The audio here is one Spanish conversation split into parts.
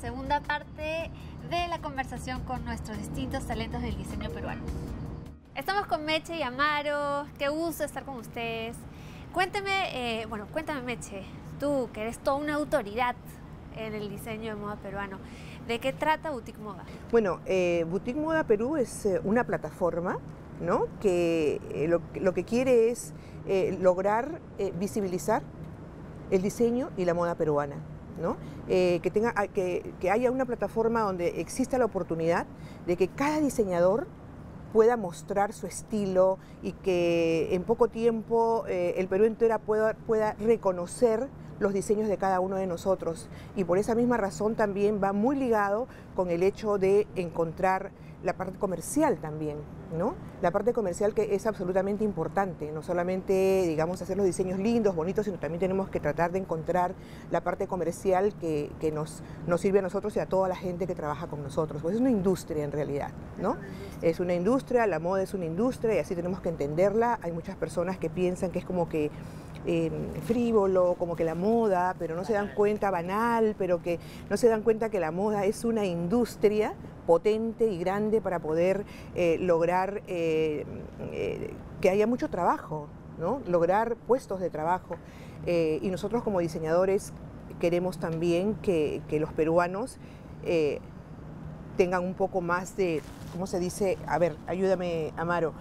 segunda parte de la conversación con nuestros distintos talentos del diseño peruano. Estamos con Meche y Amaro, qué gusto estar con ustedes. Cuéntame Meche, tú que eres toda una autoridad en el diseño de moda peruano, ¿de qué trata Boutique Moda? Bueno, Boutique Moda Perú es una plataforma, ¿no? Que lo que quiere es lograr visibilizar el diseño y la moda peruana, ¿no? Que haya una plataforma donde exista la oportunidad de que cada diseñador pueda mostrar su estilo y que en poco tiempo el Perú entero pueda reconocer los diseños de cada uno de nosotros. Y por esa misma razón también va muy ligado con el hecho de encontrar la parte comercial también, ¿no? La parte comercial que es absolutamente importante, no solamente, digamos, hacer los diseños lindos, bonitos, sino también tenemos que tratar de encontrar la parte comercial que nos sirve a nosotros y a toda la gente que trabaja con nosotros. Pues es una industria en realidad, ¿no? Es una industria, la moda es una industria y así tenemos que entenderla. Hay muchas personas que piensan que es como que frívolo, como que la moda, pero no se dan cuenta, banal, pero que no se dan cuenta que la moda es una industria potente y grande para poder lograr que haya mucho trabajo, ¿no? Lograr puestos de trabajo. Y nosotros como diseñadores queremos también que los peruanos tengan un poco más de, ¿cómo se dice? A ver, ayúdame, Amaro.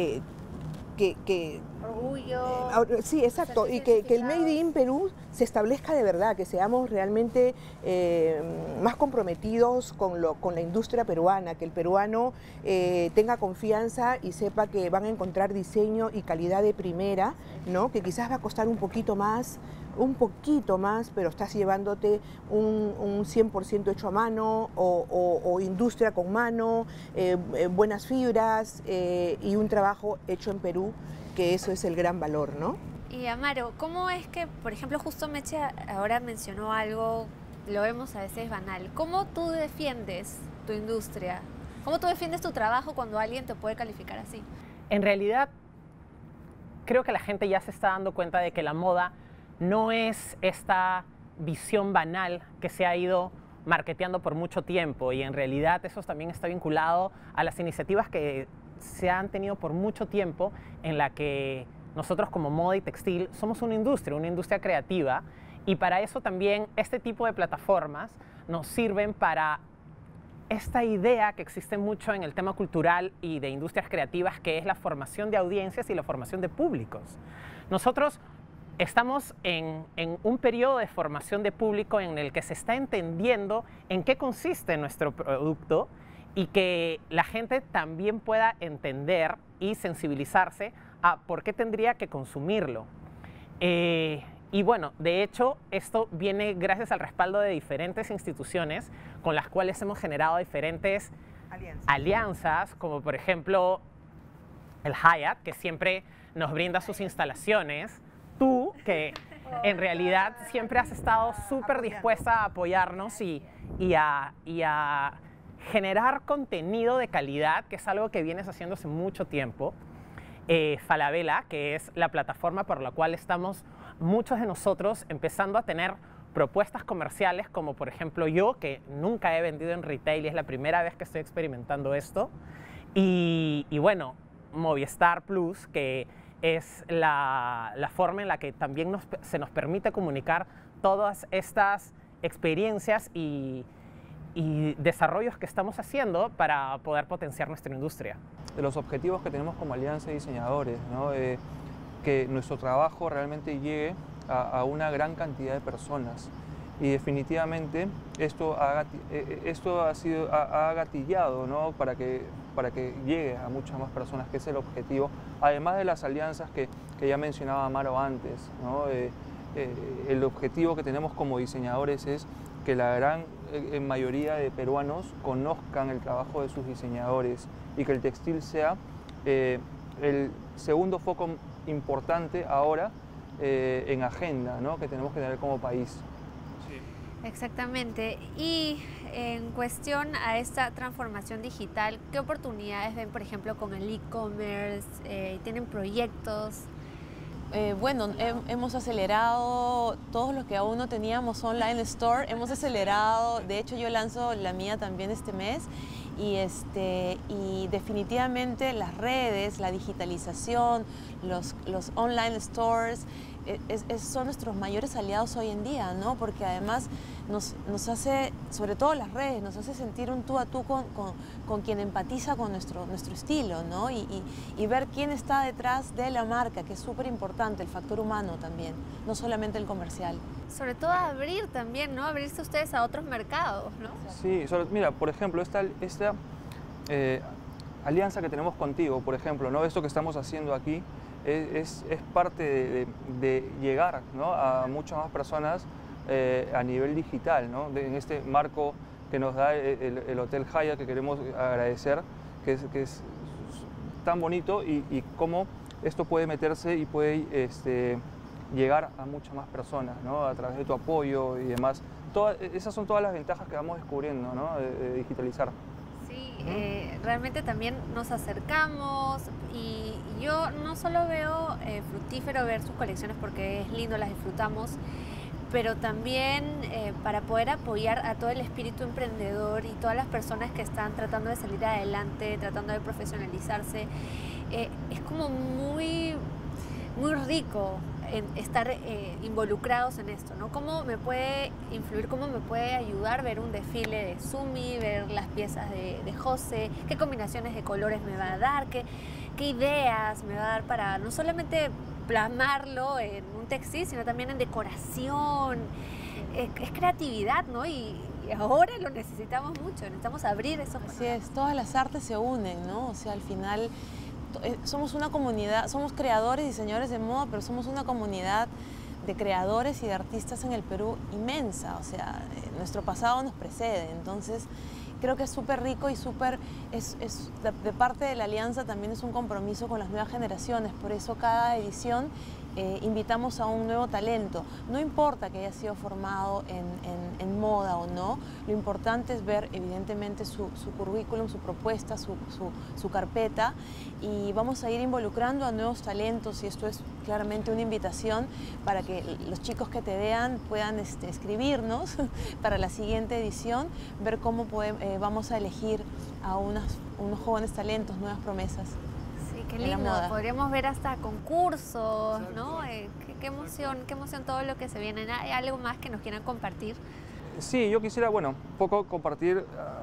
Orgullo. Sí, exacto, y que el Made in Perú se establezca de verdad, que seamos realmente más comprometidos con la industria peruana, que el peruano tenga confianza y sepa que van a encontrar diseño y calidad de primera, ¿no? Que quizás va a costar un poquito más, pero estás llevándote un 100% hecho a mano o industria con mano, buenas fibras y un trabajo hecho en Perú, que eso es el gran valor, ¿no? Y Amaro, ¿cómo es que, por ejemplo, justo Meche ahora mencionó algo, lo vemos a veces banal? ¿Cómo tú defiendes tu industria? ¿Cómo tú defiendes tu trabajo cuando alguien te puede calificar así? En realidad, creo que la gente ya se está dando cuenta de que la moda no es esta visión banal que se ha ido marketeando por mucho tiempo, y en realidad eso también está vinculado a las iniciativas que se han tenido por mucho tiempo, en la que nosotros como moda y textil somos una industria creativa, y para eso también este tipo de plataformas nos sirven para esta idea que existe mucho en el tema cultural y de industrias creativas, que es la formación de audiencias y la formación de públicos. Nosotros estamos en un periodo de formación de público en el que se está entendiendo en qué consiste nuestro producto y que la gente también pueda entender y sensibilizarse a por qué tendría que consumirlo. Y bueno, de hecho, esto viene gracias al respaldo de diferentes instituciones con las cuales hemos generado diferentes alianzas, como por ejemplo el Hyatt, que siempre nos brinda sus instalaciones. Tú, que en realidad siempre has estado súper dispuesta a apoyarnos y a generar contenido de calidad, que es algo que vienes haciendo hace mucho tiempo. Falabella, que es la plataforma por la cual estamos muchos de nosotros empezando a tener propuestas comerciales, como por ejemplo yo, que nunca he vendido en retail y es la primera vez que estoy experimentando esto. Y bueno, Movistar Plus, que es la forma en la que también se nos permite comunicar todas estas experiencias y desarrollos que estamos haciendo para poder potenciar nuestra industria. De los objetivos que tenemos como Alianza de Diseñadores, ¿no? Que nuestro trabajo realmente llegue a una gran cantidad de personas, y definitivamente esto ha gatillado, ¿no? para que llegue a muchas más personas, que es el objetivo, además de las alianzas que ya mencionaba Amaro antes, ¿no? El objetivo que tenemos como diseñadores es que la gran mayoría de peruanos conozcan el trabajo de sus diseñadores y que el textil sea el segundo foco importante ahora en agenda, ¿no? Que tenemos que tener como país. Exactamente. Y en cuestión a esta transformación digital, ¿qué oportunidades ven, por ejemplo, con el e-commerce? ¿Tienen proyectos? Bueno, hemos acelerado todos los que aún no teníamos online store, hemos acelerado, de hecho yo lanzo la mía también este mes y definitivamente las redes, la digitalización, los online stores son nuestros mayores aliados hoy en día, ¿no? Porque además nos hace, sobre todo las redes, nos hace sentir un tú a tú con quien empatiza con nuestro estilo, ¿no? Y ver quién está detrás de la marca, que es súper importante, el factor humano también, no solamente el comercial. Sobre todo abrir también, ¿no? Abrirse ustedes a otros mercados, ¿no? Sí, mira, por ejemplo, esta alianza que tenemos contigo, por ejemplo, ¿no? Esto que estamos haciendo aquí es parte de llegar, ¿no? A muchas más personas a nivel digital, ¿no? En este marco que nos da el Hotel Hyatt, que queremos agradecer, que es tan bonito y cómo esto puede meterse y puede llegar a muchas más personas, ¿no? A través de tu apoyo y demás. Esas son todas las ventajas que vamos descubriendo, ¿no? de digitalizar. Sí, realmente también nos acercamos y yo no solo veo fructífero ver sus colecciones porque es lindo, las disfrutamos, pero también para poder apoyar a todo el espíritu emprendedor y todas las personas que están tratando de salir adelante, tratando de profesionalizarse, es como muy rico estar involucrados en esto, ¿no? ¿Cómo me puede influir, cómo me puede ayudar ver un desfile de Sumi, ver las piezas de José, qué combinaciones de colores me va a dar, qué ideas me va a dar para no solamente plasmarlo en un textil, sino también en decoración? Es creatividad, ¿no? Y ahora lo necesitamos mucho, necesitamos abrir esos panoramas. Así es, todas las artes se unen, ¿no? O sea, al final somos una comunidad, somos creadores y diseñadores de moda, pero somos una comunidad de creadores y de artistas en el Perú inmensa, o sea, nuestro pasado nos precede, entonces creo que es súper rico y de parte de la alianza también es un compromiso con las nuevas generaciones, por eso cada edición invitamos a un nuevo talento. No importa que haya sido formado en moda o no, lo importante es ver evidentemente su currículum, su propuesta, su carpeta, y vamos a ir involucrando a nuevos talentos, y esto es claramente una invitación para que los chicos que te vean puedan escribirnos para la siguiente edición, ver cómo vamos a elegir a unos jóvenes talentos, nuevas promesas. Sí, qué lindo. Podríamos ver hasta concursos, ¿no? Qué emoción todo lo que se viene. ¿Hay algo más que nos quieran compartir? Sí, yo quisiera, bueno, un poco compartir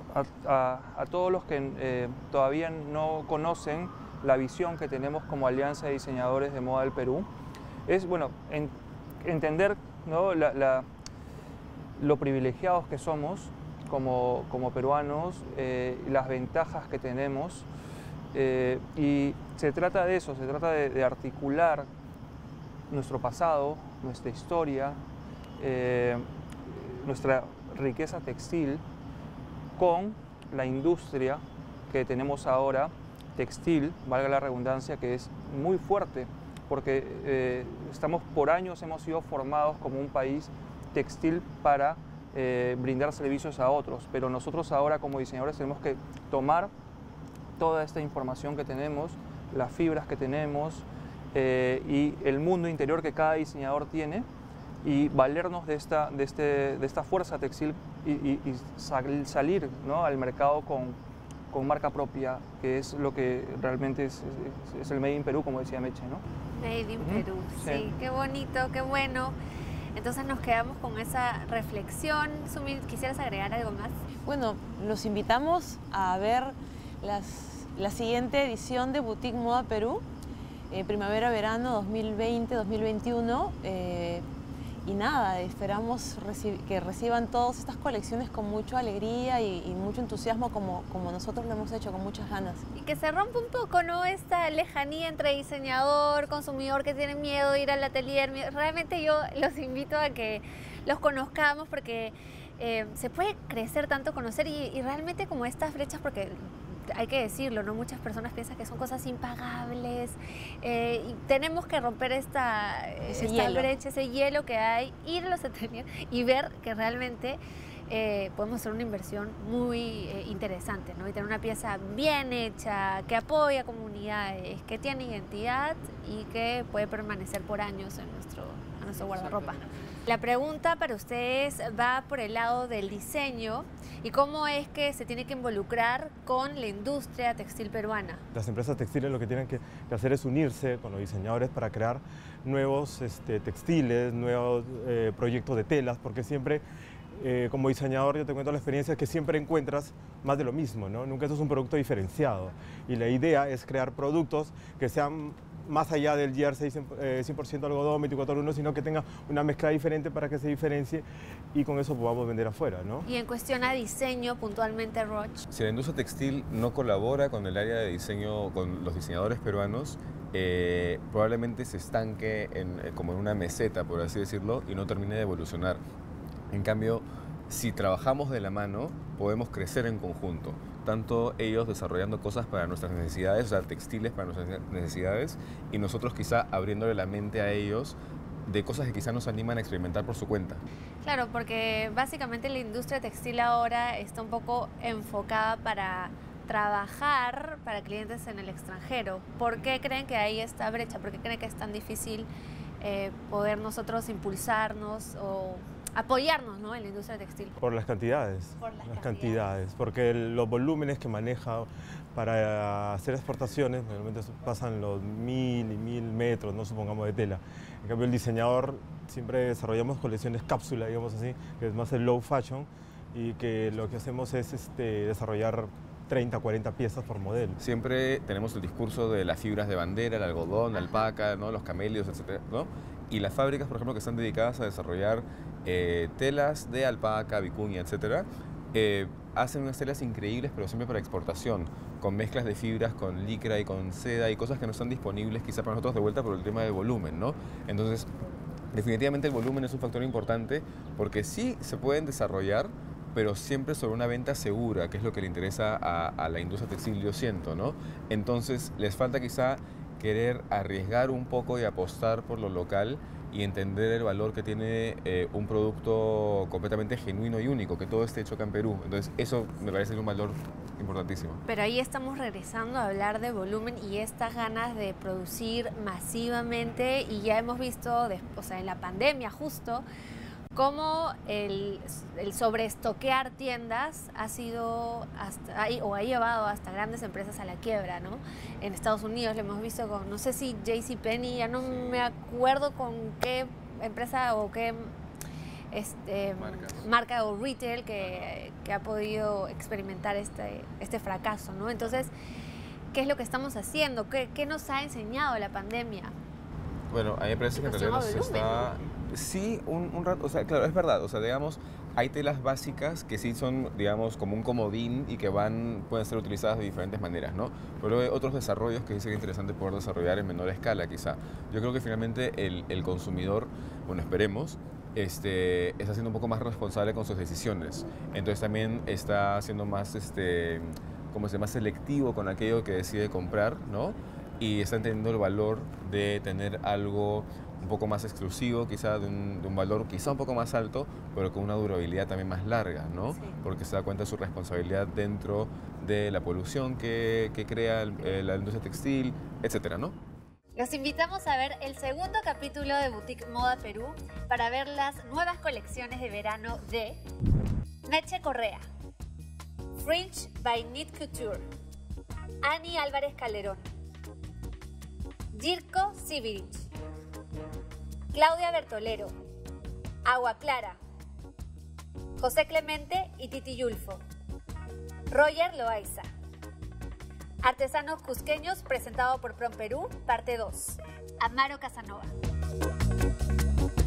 a todos los que todavía no conocen la visión que tenemos como Alianza de Diseñadores de Moda del Perú. Es, bueno, entender, ¿no? lo privilegiados que somos como peruanos, las ventajas que tenemos. Y se trata de eso, se trata de articular nuestro pasado, nuestra historia, nuestra riqueza textil con la industria que tenemos ahora, textil, valga la redundancia, que es muy fuerte, porque por años hemos sido formados como un país textil para brindar servicios a otros, pero nosotros ahora como diseñadores tenemos que tomar toda esta información que tenemos, las fibras que tenemos y el mundo interior que cada diseñador tiene, y valernos de esta fuerza textil y salir, ¿no? al mercado con marca propia, que es lo que realmente es el Made in Perú, como decía Meche, ¿no? Made in Perú, sí, qué bonito, qué bueno. Entonces nos quedamos con esa reflexión. Sumi, ¿quisieras agregar algo más? Bueno, los invitamos a ver la siguiente edición de Boutique Moda Perú, primavera-verano 2020-2021. Y nada, esperamos que reciban todas estas colecciones con mucha alegría y mucho entusiasmo como nosotros lo hemos hecho, con muchas ganas. Y que se rompa un poco, ¿no? Esta lejanía entre diseñador, consumidor que tiene miedo de ir al atelier. Realmente yo los invito a que los conozcamos porque se puede crecer tanto, conocer y realmente como estas brechas, porque hay que decirlo, ¿no? Muchas personas piensan que son cosas impagables y tenemos que romper esta brecha, ese hielo que hay, ir a los ateliers y ver que realmente podemos hacer una inversión muy interesante, ¿no? Y tener una pieza bien hecha, que apoya a comunidades, que tiene identidad y que puede permanecer por años en nuestro guardarropa. La pregunta para ustedes va por el lado del diseño y cómo es que se tiene que involucrar con la industria textil peruana. Las empresas textiles lo que tienen que hacer es unirse con los diseñadores para crear nuevos textiles, nuevos proyectos de telas, porque siempre, como diseñador, yo te cuento la experiencia que siempre encuentras más de lo mismo, ¿no? Nunca eso es un producto diferenciado. Y la idea es crear productos que sean más allá del jersey 100% algodón, 24/1, sino que tenga una mezcla diferente para que se diferencie y con eso podamos vender afuera, ¿no? Y en cuestión a diseño, puntualmente, Roch. Si la industria textil no colabora con el área de diseño, con los diseñadores peruanos, probablemente se estanque como en una meseta, por así decirlo, y no termine de evolucionar. En cambio, si trabajamos de la mano, podemos crecer en conjunto. Tanto ellos desarrollando cosas para nuestras necesidades, o sea, textiles para nuestras necesidades, y nosotros quizá abriéndole la mente a ellos de cosas que quizá nos animan a experimentar por su cuenta. Claro, porque básicamente la industria textil ahora está un poco enfocada para trabajar para clientes en el extranjero. ¿Por qué creen que hay esta brecha? ¿Por qué creen que es tan difícil poder nosotros impulsarnos o apoyarnos, ¿no?, en la industria textil? Por las cantidades. Por las cantidades. Porque los volúmenes que maneja para hacer exportaciones normalmente pasan los 1000 y 1000 metros, no supongamos, de tela. En cambio, el diseñador siempre desarrollamos colecciones cápsula, digamos así, que es más el low fashion, y que lo que hacemos es desarrollar 30, 40 piezas por modelo. Siempre tenemos el discurso de las fibras de bandera, el algodón, la alpaca, ¿no?, los camelios, etc., ¿no? Y las fábricas, por ejemplo, que están dedicadas a desarrollar telas de alpaca, vicuña, etc., hacen unas telas increíbles, pero siempre para exportación, con mezclas de fibras, con licra y con seda y cosas que no están disponibles quizá para nosotros de vuelta por el tema del volumen, ¿no? Entonces, definitivamente el volumen es un factor importante porque sí se pueden desarrollar, pero siempre sobre una venta segura, que es lo que le interesa a la industria textil, yo siento, ¿no? Entonces, les falta quizá querer arriesgar un poco y apostar por lo local y entender el valor que tiene un producto completamente genuino y único, que todo esté hecho acá en Perú. Entonces, eso me parece un valor importantísimo. Pero ahí estamos regresando a hablar de volumen y estas ganas de producir masivamente, y ya hemos visto, o sea, en la pandemia justo, cómo el sobreestoquear tiendas ha llevado hasta grandes empresas a la quiebra, ¿no? En Estados Unidos lo hemos visto con, no sé si JCPenney, ya no me acuerdo con qué empresa o qué marca o retail que ha podido experimentar este fracaso, ¿no? Entonces, ¿qué es lo que estamos haciendo? ¿Qué nos ha enseñado la pandemia? Bueno, a mí me parece que en realidad nos está... Sí, un rato, o sea, claro, es verdad, o sea, digamos, hay telas básicas que sí son, digamos, como un comodín y que pueden ser utilizadas de diferentes maneras, ¿no? Pero hay otros desarrollos que sí sería interesante poder desarrollar en menor escala, quizá. Yo creo que finalmente el consumidor, bueno, esperemos, está siendo un poco más responsable con sus decisiones. Entonces también está siendo más, más selectivo con aquello que decide comprar, ¿no? Y está entendiendo el valor de tener algo un poco más exclusivo, quizá de un valor quizá un poco más alto, pero con una durabilidad también más larga, ¿no? Sí. Porque se da cuenta de su responsabilidad dentro de la polución que crea la industria textil, etcétera, ¿no? Los invitamos a ver el segundo capítulo de Boutique Moda Perú para ver las nuevas colecciones de verano de Meche Correa, Fringe by Knit Couture, Ani Álvarez Calderón, Jirko Sibirich, Claudia Bertolero, Agua Clara, José Clemente y Titi Yulfo, Roger Loaiza. Artesanos Cusqueños, presentado por Prom Perú, parte 2. Amaro Casanova.